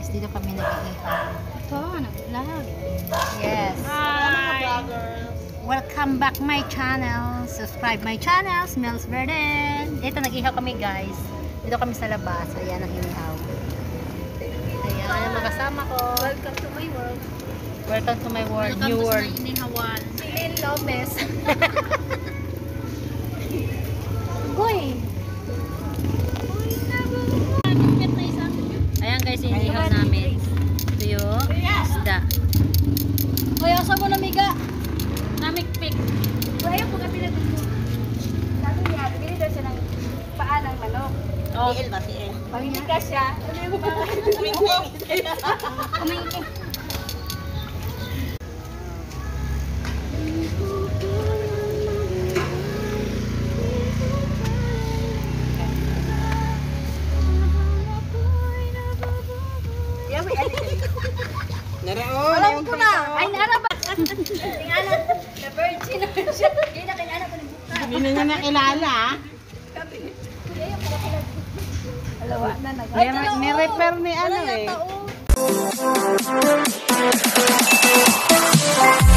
guys, dito kami nag-ihaw. Ito, nag-vlog. Yes. Hi! Welcome back my channel. Subscribe my channel, Smells Verden. Ito, nag-ihaw kami guys. Dito kami sa labas. Ayan ang inihaw. Ayan, ang mga kasama ko. Welcome to my world. Welcome to my world. New world. Welcome to my inihawan. Si Labas. Uy! Ayan guys, inihaw namin. Ito yung isda. Uy, asa mo namiga? Namikpik. Uy, ayaw po ka pinagdito. Sabi niya, bili daw siya ng paa ng manok. Oh. TL ba, TL? Pangingin ka siya. Ano yung paa? Pangingin. Alam ko na! Ay, narabat! Tingala, the virgin na siya. Hindi na kailangan ko ng buka. Hindi na niya nakilala. Alawa na nag- Ni-repair ni ano eh.